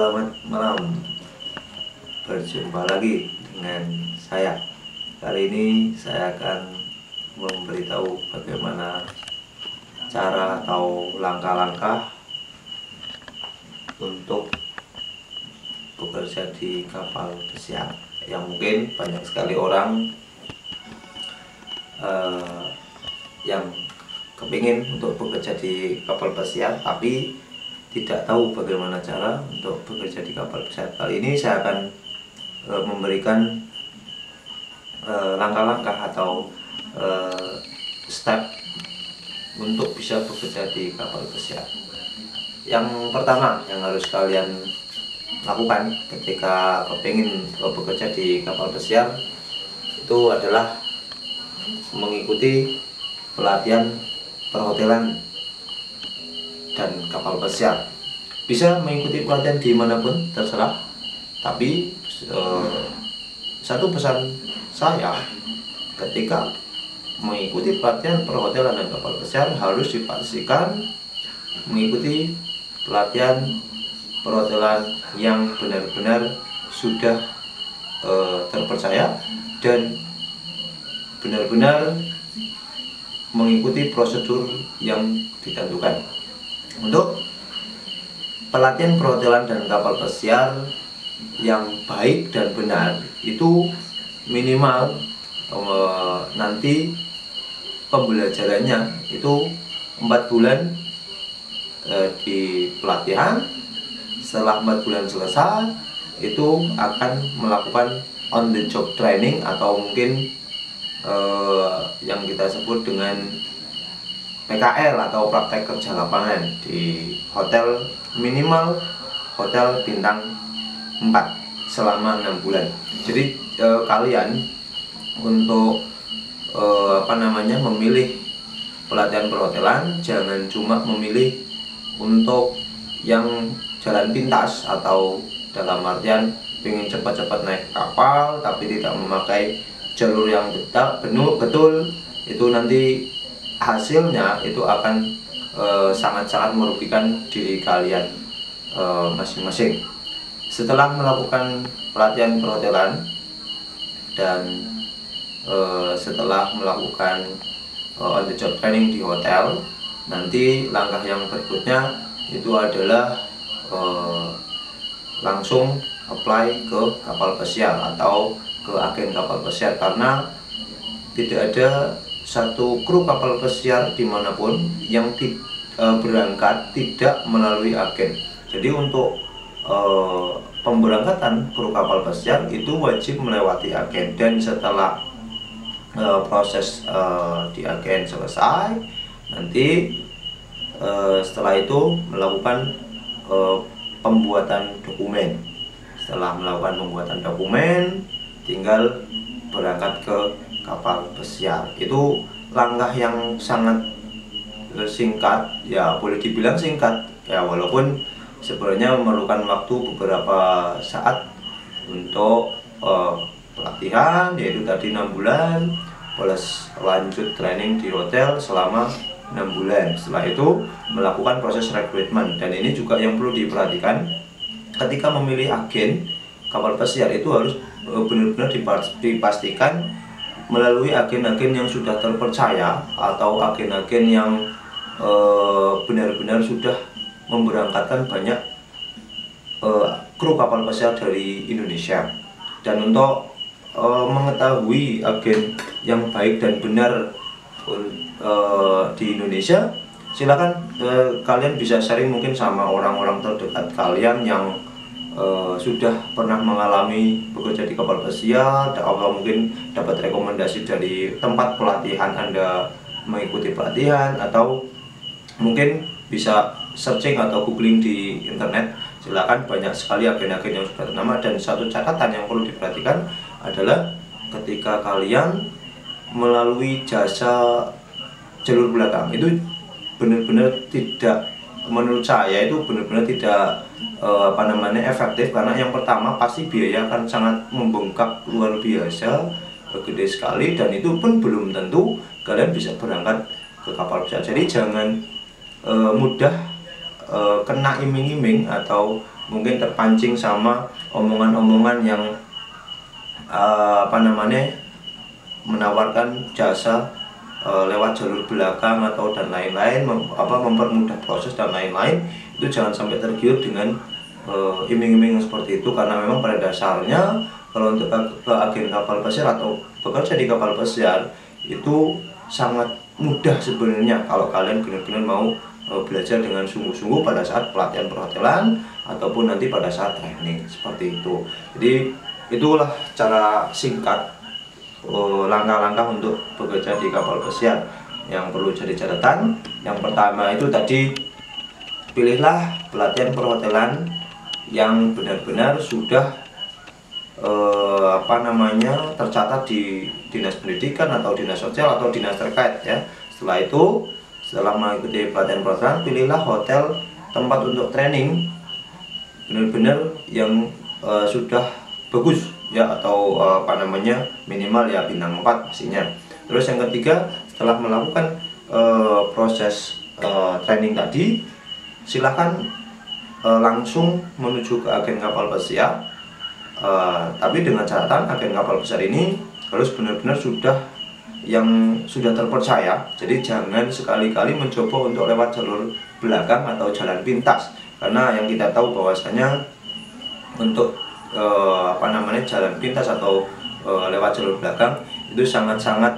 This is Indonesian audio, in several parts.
Selamat malam, berjumpa lagi dengan saya. Kali ini saya akan memberitahu bagaimana cara atau langkah-langkah untuk bekerja di kapal pesiar, yang mungkin banyak sekali orang yang kepingin untuk bekerja di kapal pesiar tapi tidak tahu bagaimana cara untuk bekerja di kapal pesiar. Kali ini saya akan memberikan langkah-langkah atau step untuk bisa bekerja di kapal pesiar. Yang pertama yang harus kalian lakukan ketika kepingin bekerja di kapal pesiar itu adalah mengikuti pelatihan perhotelan dan kapal pesiar. Bisa mengikuti pelatihan dimanapun terserah, tapi satu pesan saya, ketika mengikuti pelatihan perhotelan dan kapal pesiar harus dipastikan mengikuti pelatihan perhotelan yang benar-benar sudah terpercaya dan benar-benar mengikuti prosedur yang ditentukan. Untuk pelatihan perhotelan dan kapal pesiar yang baik dan benar itu minimal nanti pembelajarannya itu 4 bulan di pelatihan. Setelah 4 bulan selesai itu akan melakukan on the job training atau mungkin yang kita sebut dengan PKL atau praktek kerja lapangan di hotel, minimal hotel bintang 4 selama 6 bulan. Jadi kalian untuk memilih pelatihan perhotelan jangan cuma memilih untuk yang jalan pintas atau dalam artian ingin cepat-cepat naik kapal tapi tidak memakai jalur yang betul, itu nanti hasilnya itu akan sangat-sangat merugikan diri kalian masing-masing. Setelah melakukan pelatihan perhotelan dan setelah melakukan on the job training di hotel, nanti langkah yang berikutnya itu adalah langsung apply ke kapal pesiar atau ke agen kapal pesiar, karena tidak ada satu kru kapal pesiar dimanapun yang berangkat tidak melalui agen. Jadi untuk pemberangkatan kru kapal pesiar itu wajib melewati agen, dan setelah proses di agen selesai, nanti setelah itu melakukan pembuatan dokumen. Setelah melakukan pembuatan dokumen, tinggal berangkat ke kapal pesiar. Itu langkah yang sangat singkat, ya boleh dibilang singkat ya, walaupun sebenarnya memerlukan waktu beberapa saat untuk pelatihan, yaitu tadi 6 bulan plus lanjut training di hotel selama 6 bulan. Setelah itu melakukan proses rekrutmen, dan ini juga yang perlu diperhatikan ketika memilih agen kapal pesiar, itu harus benar-benar dipastikan melalui agen-agen yang sudah terpercaya atau agen-agen yang benar-benar sudah memberangkatkan banyak kru kapal pesiar dari Indonesia. Dan untuk mengetahui agen yang baik dan benar di Indonesia, silakan kalian bisa sharing mungkin sama orang-orang terdekat kalian yang sudah pernah mengalami bekerja di kapal pesiar, atau mungkin dapat rekomendasi dari tempat pelatihan Anda mengikuti pelatihan, atau mungkin bisa searching atau googling di internet. Silakan, banyak sekali agen-agen yang sudah ternama. Dan satu catatan yang perlu diperhatikan adalah ketika kalian melalui jasa jalur belakang, itu benar-benar tidak, menurut saya itu benar-benar tidak efektif, karena yang pertama pasti biaya akan sangat membengkak luar biasa, gede sekali, dan itu pun belum tentu kalian bisa berangkat ke kapal pesiar. Jadi jangan mudah kena iming-iming atau mungkin terpancing sama omongan-omongan yang menawarkan jasa lewat jalur belakang atau dan lain-lain, mempermudah proses dan lain-lain. Itu jangan sampai tergiur dengan iming-iming seperti itu, karena memang pada dasarnya kalau untuk ke agen kapal pesiar atau bekerja di kapal pesiar itu sangat mudah sebenarnya kalau kalian benar-benar mau belajar dengan sungguh-sungguh pada saat pelatihan perhotelan ataupun nanti pada saat training seperti itu. Jadi itulah cara singkat langkah-langkah untuk bekerja di kapal pesiar yang perlu jadi catatan. Yang pertama itu tadi, pilihlah pelatihan perhotelan yang benar-benar sudah tercatat di dinas pendidikan atau dinas sosial atau dinas terkait ya. Setelah itu, setelah mengikuti pelatihan perhotelan, pilihlah hotel tempat untuk training benar-benar yang sudah bagus ya, atau minimal ya bintang 4 pastinya. Terus yang ketiga, setelah melakukan proses training tadi, silahkan langsung menuju ke agen kapal pesiar. Tapi dengan catatan agen kapal pesiar ini harus benar-benar sudah terpercaya. Jadi jangan sekali-kali mencoba untuk lewat jalur belakang atau jalan pintas, karena yang kita tahu bahwasanya untuk jalan pintas atau lewat jalur belakang itu sangat-sangat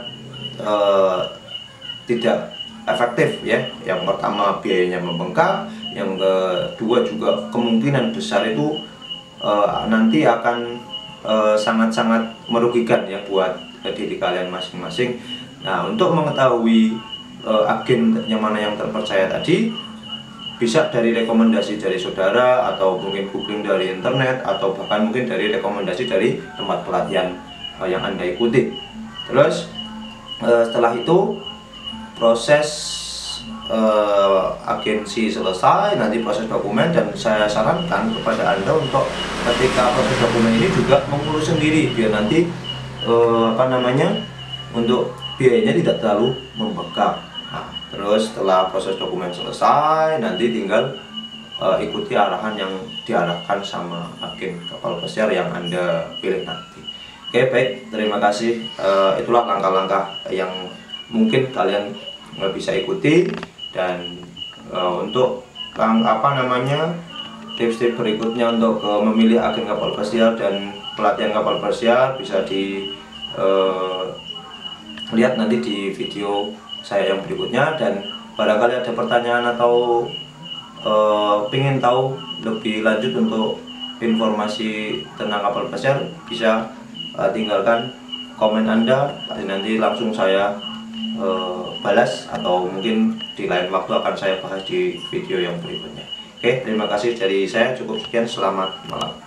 tidak efektif ya. Yang pertama biayanya membengkak, yang kedua juga kemungkinan besar itu nanti akan sangat-sangat merugikan ya buat diri kalian masing-masing. Nah, untuk mengetahui agen yang mana yang terpercaya tadi, bisa dari rekomendasi dari saudara, atau mungkin googling dari internet, atau bahkan mungkin dari rekomendasi dari tempat pelatihan yang Anda ikuti. Terus setelah itu proses agensi selesai, nanti proses dokumen, dan saya sarankan kepada Anda untuk ketika proses dokumen ini juga mengurus sendiri biar nanti untuk biayanya tidak terlalu membengkak. Nah, terus setelah proses dokumen selesai, nanti tinggal ikuti arahan yang diarahkan sama agen kapal pesiar yang Anda pilih nanti. Oke, baik, terima kasih. Itulah langkah-langkah yang mungkin kalian bisa ikuti, dan untuk tips-tips berikutnya untuk memilih agen kapal pesiar dan pelatihan kapal pesiar bisa lihat nanti di video saya yang berikutnya. Dan barangkali ada pertanyaan atau ingin tahu lebih lanjut untuk informasi tentang kapal pesiar, bisa tinggalkan komen Anda, nanti langsung saya balas, atau mungkin di lain waktu akan saya bahas di video yang berikutnya. Oke, terima kasih dari saya, cukup sekian, selamat malam.